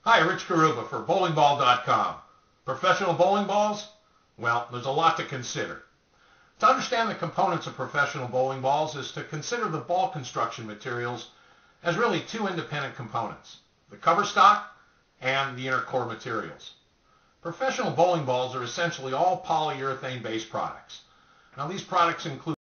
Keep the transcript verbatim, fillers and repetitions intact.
Hi, Rich Karuba for bowling ball dot com. Professional bowling balls? Well, there's a lot to consider. To understand the components of professional bowling balls is to consider the ball construction materials as really two independent components, the cover stock and the inner core materials. Professional bowling balls are essentially all polyurethane-based products. Now, these products include